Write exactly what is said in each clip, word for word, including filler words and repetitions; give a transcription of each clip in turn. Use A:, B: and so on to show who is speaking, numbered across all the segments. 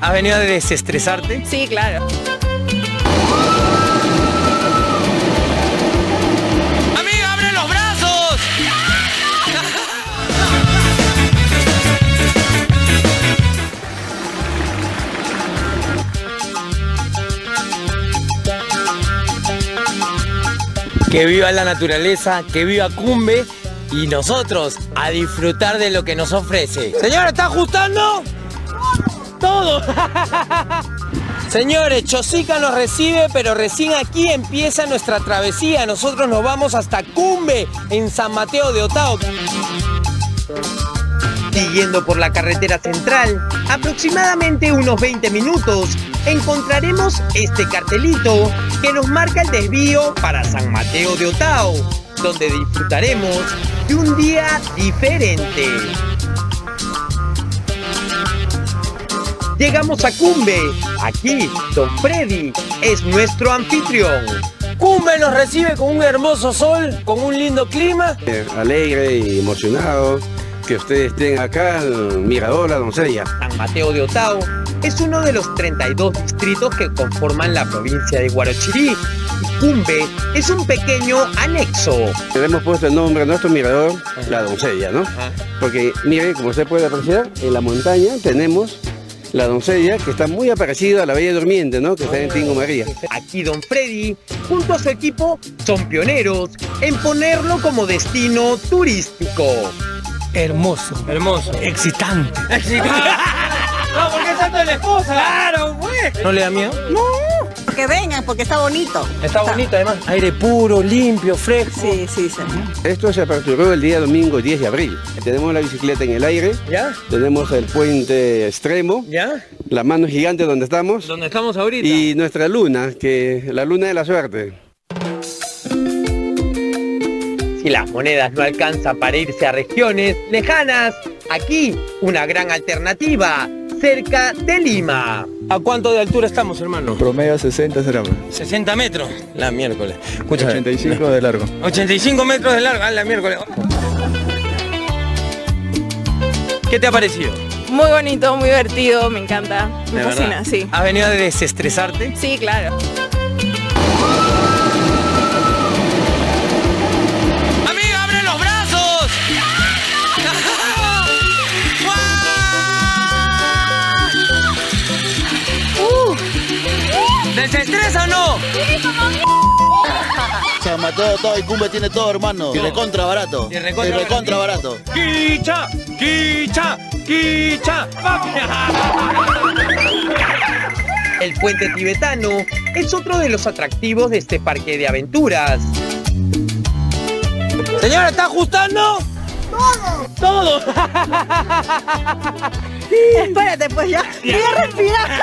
A: ¿Has venido a desestresarte?
B: Sí, claro.
A: ¡Amiga, abre los brazos! Que viva la naturaleza, que viva Cumbe y nosotros a disfrutar de lo que nos ofrece. Señora, ¿está ajustando? Todo. Señores, Chosica nos recibe, pero recién aquí empieza nuestra travesía. Nosotros nos vamos hasta Cumbe, en San Mateo de Otao. Siguiendo por la carretera central, aproximadamente unos veinte minutos, encontraremos este cartelito que nos marca el desvío para San Mateo de Otao, donde disfrutaremos de un día diferente. Llegamos a Cumbe. Aquí, Don Freddy es nuestro anfitrión. Cumbe nos recibe con un hermoso sol, con un lindo clima.
C: Alegre y emocionado que ustedes estén acá en Mirador La Doncella.
A: San Mateo de Otao es uno de los treinta y dos distritos que conforman la provincia de Huarochirí. Y Cumbe es un pequeño anexo.
C: Le hemos puesto el nombre a nuestro mirador La Doncella, ¿no?
A: Ajá.
C: Porque, mire, como usted puede apreciar, en la montaña tenemos La Doncella, que está muy parecida a la Bella Durmiente, ¿no? Que está en Tingo María.
A: Aquí Don Freddy, junto a su equipo, son pioneros en ponerlo como destino turístico.
D: Hermoso.
A: Hermoso.
D: Excitante.
A: Excitante. No, porque es santo de la esposa. Claro, pues. ¿No le da miedo?
B: No, que vengan porque está bonito.
A: Está bonito además. Aire puro, limpio, fresco.
B: Sí, sí, sí.
C: Esto se aperturó el día domingo diez de abril. Tenemos la bicicleta en el aire.
A: ¿Ya?
C: Tenemos el puente extremo.
A: ¿Ya?
C: La mano gigante donde estamos.
A: ¿Dónde estamos ahorita?
C: Y nuestra luna, que la luna de la suerte.
A: Si las monedas no alcanzan para irse a regiones lejanas, aquí una gran alternativa, cerca de Lima. ¿A cuánto de altura estamos, hermano?
E: Promedio sesenta será.
A: sesenta metros. La miércoles. Escucha.
E: ochenta y cinco de largo.
A: ochenta y cinco metros de largo. Ah, la miércoles. ¿Qué te ha parecido?
B: Muy bonito, muy divertido, me encanta. Me
A: ¿De
B: fascina,
A: verdad?
B: sí.
A: ¿Has venido a desestresarte?
B: Sí, claro.
A: ¡Amiga, abre los brazos! ¿Desestresa o no?
F: San Mateo, todo y Cumbe tiene todo, hermano. Y recontra barato.
A: Y recontra,
F: Y recontra barato.
A: ¡Quicha! ¡Quicha! ¡Quicha! El puente tibetano es otro de los atractivos de este parque de aventuras. Señora, ¿está ajustando? Todo. Todo.
B: Espérate, pues ya. Voy a respirar.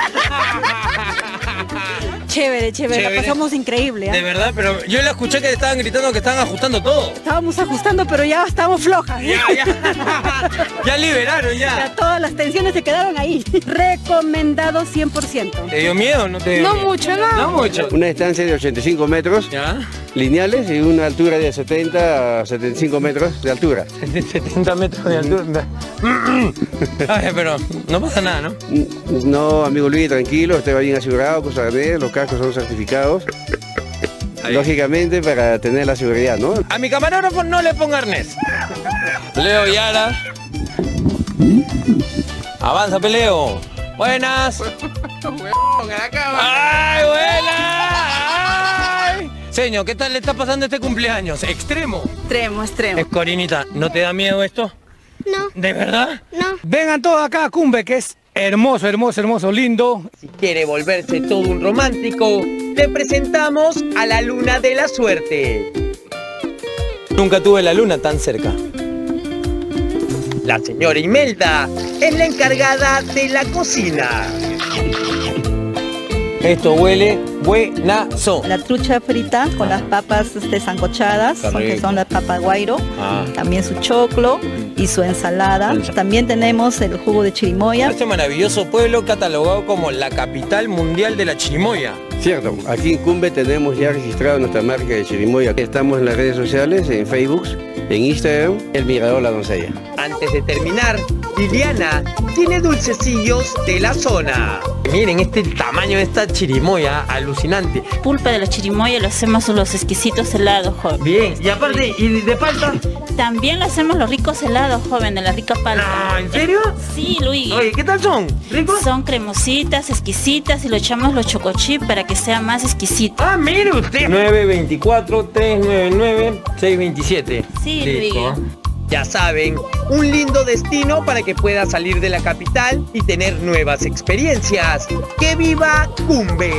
B: Chévere, chévere,
A: Chévere.
B: la pasamos increíble. ¿eh?
A: De verdad, pero yo le escuché que estaban gritando que estaban ajustando todo.
B: Estábamos ajustando, pero ya estábamos flojas. ¿eh?
A: Ya, ya. Ya liberaron,
B: Ya
A: ya.
B: todas las tensiones se quedaron ahí. Recomendado cien por ciento.
A: ¿Te dio miedo o no te dio
B: No
A: miedo?
B: mucho, no.
A: No mucho.
C: Una distancia de ochenta y cinco metros
A: ¿Ya?
C: lineales y una altura de setenta a setenta y cinco metros de altura.
A: setenta metros de altura. Ay, pero no pasa nada, ¿no?
C: No, amigo Luis, tranquilo, usted va bien asegurado con su arnés, los cascos son certificados.
A: Ahí.
C: Lógicamente para tener la seguridad, ¿no?
A: A mi camarógrafo no le ponga arnés. Leo Yara. Avanza, Peleo. Buenas. ¡Ay, buenas! ¡Ay! Señor, ¿qué tal le está pasando este cumpleaños? Extremo.
B: Extremo, extremo.
A: Eh, Corinita, ¿no te da miedo esto?
G: No,
A: ¿De verdad?
G: no.
D: Vengan todos acá a Cumbe, que es hermoso, hermoso, hermoso, lindo.
A: Si quiere volverse todo un romántico, te presentamos a la luna de la suerte. Nunca tuve la luna tan cerca. La señora Imelda es la encargada de la cocina. Esto huele buenazo.
H: La trucha frita con las papas este, sancochadas,
A: Qué
H: son, que
A: rico.
H: son las papas guairo,
A: Ah.
H: también su choclo y su ensalada. También tenemos el jugo de chirimoya.
A: Este maravilloso pueblo catalogado como la capital mundial de la chirimoya.
C: Cierto, aquí en Cumbe tenemos ya registrado nuestra marca de chirimoya. Estamos en las redes sociales, en Facebook, en Instagram, El Mirador La Doncella.
A: Antes de terminar, Liliana tiene dulcecillos de la zona. Miren este tamaño de esta chirimoya, alucinante.
G: Pulpa de la chirimoya lo hacemos los exquisitos helados, joven.
A: Bien, y aparte, ¿y de palta?
G: También lo hacemos los ricos helados, joven, de la rica palta.
A: No, ¿en serio?
G: Sí, Luis.
A: Oye, ¿qué tal son? ¿Ricos?
G: Son cremositas, exquisitas y lo echamos los chocochip para que sea más exquisito.
A: Ah, mire usted. nueve veinticuatro, trescientos noventa y nueve, seiscientos veintisiete.
G: Sí,
A: Listo.
G: Luis.
A: Ya saben, un lindo destino para que pueda salir de la capital y tener nuevas experiencias. ¡Que viva Cumbe!